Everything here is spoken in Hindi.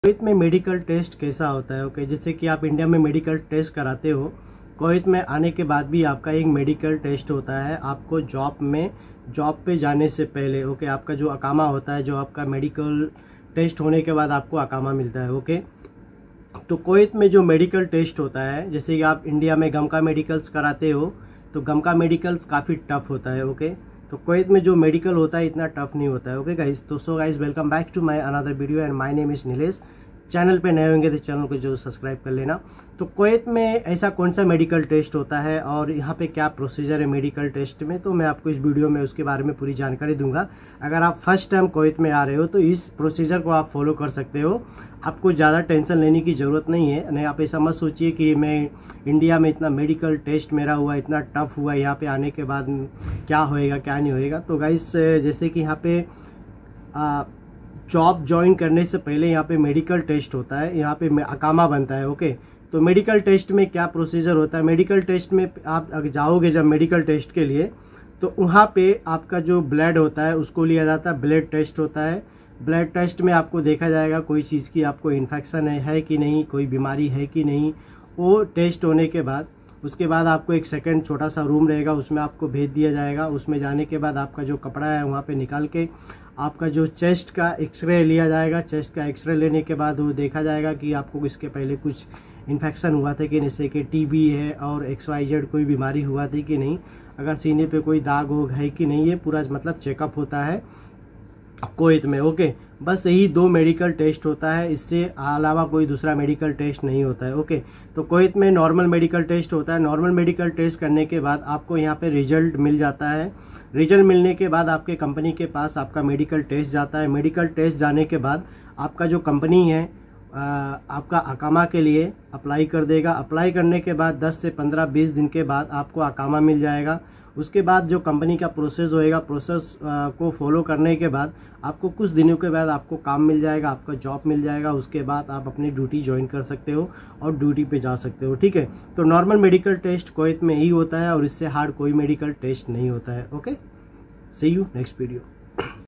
कुवैत में मेडिकल टेस्ट कैसा होता है? ओके, जैसे कि आप इंडिया में मेडिकल टेस्ट कराते हो, कुवैत में आने के बाद भी आपका एक मेडिकल टेस्ट होता है आपको जॉब पे जाने से पहले। ओके, आपका जो अकामा होता है, जो आपका मेडिकल टेस्ट होने के बाद आपको अकामा मिलता है। ओके, तो कुवैत में जो मेडिकल टेस्ट होता है, जैसे कि आप इंडिया में गमका मेडिकल्स कराते हो तो गमका मेडिकल्स काफ़ी टफ होता है। ओके, तो कुवैत में जो मेडिकल होता है इतना टफ नहीं होता है। ओके गाइस, तो so guys, welcome back to my another video and my name is Nilesh. Channel पे नए होंगे तो चैनल को जरूर सब्सक्राइब कर लेना। तो कुवैत में ऐसा कौन सा मेडिकल टेस्ट होता है और यहाँ पे क्या प्रोसीजर है मेडिकल टेस्ट में, तो मैं आपको इस वीडियो में उसके बारे में पूरी जानकारी दूंगा। अगर आप फर्स्ट टाइम कुवैत में आ रहे हो तो इस प्रोसीजर को आप फॉलो कर सकते हो, आपको ज़्यादा टेंशन लेने की ज़रूरत नहीं है। नहीं, आप ऐसा मत सोचिए कि मैं इंडिया में इतना मेडिकल टेस्ट मेरा हुआ, इतना टफ हुआ, यहाँ पे आने के बाद क्या होएगा क्या नहीं होएगा। तो गाइस, जैसे कि यहाँ पे जॉब ज्वाइन करने से पहले यहाँ पे मेडिकल टेस्ट होता है, यहाँ पे अकामा बनता है। ओके, तो मेडिकल टेस्ट में क्या प्रोसीजर होता है? मेडिकल टेस्ट में आप जाओगे जब मेडिकल टेस्ट के लिए, तो वहाँ पे आपका जो ब्लड होता है उसको लिया जाता है, ब्लड टेस्ट होता है। ब्लड टेस्ट में आपको देखा जाएगा कोई चीज़ की आपको इन्फेक्शन है कि नहीं, कोई बीमारी है कि नहीं। वो टेस्ट होने के बाद उसके बाद आपको एक सेकंड छोटा सा रूम रहेगा, उसमें आपको भेज दिया जाएगा। उसमें जाने के बाद आपका जो कपड़ा है वहाँ पे निकाल के आपका जो चेस्ट का एक्सरे लिया जाएगा। चेस्ट का एक्सरे लेने के बाद वो देखा जाएगा कि आपको इसके पहले कुछ इन्फेक्शन हुआ था कि नहीं, जैसे कि टीबी है और XYZ कोई बीमारी हुआ थी कि नहीं, अगर सीने पे कोई दाग वोग है कि नहीं, ये पूरा मतलब चेकअप होता है कुवैत में। ओके, बस यही 2 मेडिकल टेस्ट होता है, इससे अलावा कोई दूसरा मेडिकल टेस्ट नहीं होता है। ओके, तो कुवैत में नॉर्मल मेडिकल टेस्ट होता है। नॉर्मल मेडिकल टेस्ट करने के बाद आपको यहाँ पे रिजल्ट मिल जाता है। रिजल्ट मिलने के बाद आपके कंपनी के पास आपका मेडिकल टेस्ट जाता है। मेडिकल टेस्ट जाने के बाद आपका जो कंपनी है आपका अकामा के लिए अप्लाई कर देगा। अप्लाई करने के बाद 10 से 15-20 दिन के बाद आपको अकामा मिल जाएगा। उसके बाद जो कंपनी का प्रोसेस होएगा, प्रोसेस को फॉलो करने के बाद आपको कुछ दिनों के बाद आपको काम मिल जाएगा, आपका जॉब मिल जाएगा। उसके बाद आप अपनी ड्यूटी ज्वाइन कर सकते हो और ड्यूटी पे जा सकते हो। ठीक है, तो नॉर्मल मेडिकल टेस्ट कुवैत में ही होता है और इससे हार्ड कोई मेडिकल टेस्ट नहीं होता है। Okay, see you next video.